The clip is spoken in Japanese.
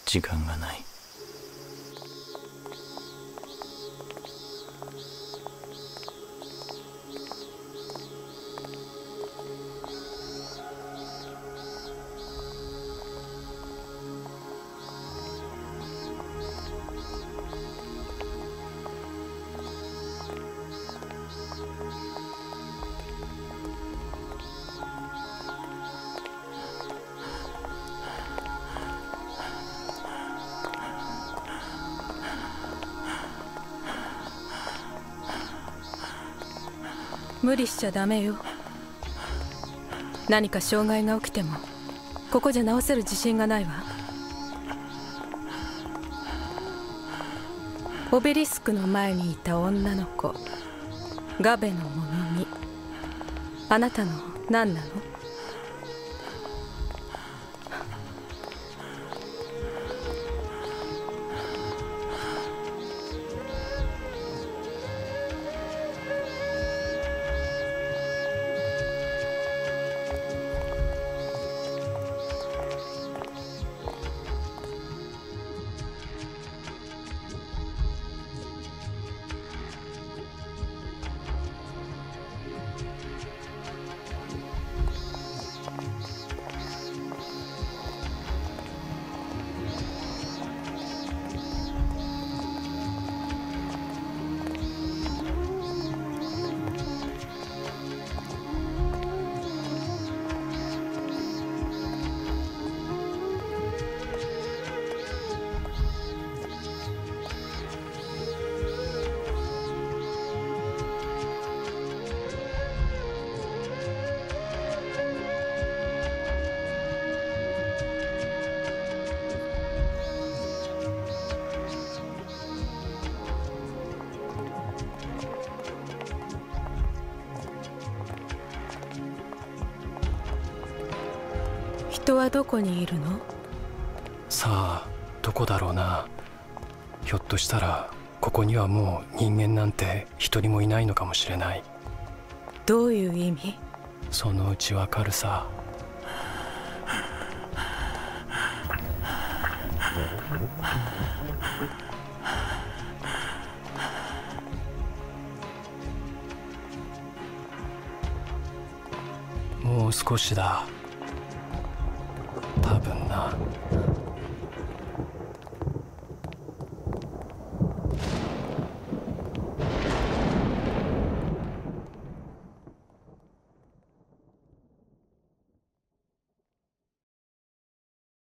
時間がない。 無理しちゃダメよ。何か障害が起きてもここじゃ直せる自信がないわ。オベリスクの前にいた女の子ガベのものにあなたの何なの？人はどこにいるの？ さあ、どこだろうな。ひょっとしたらここにはもう人間なんて一人もいないのかもしれない。 どういう意味？ そのうちわかるさ。もう少しだ。多分な。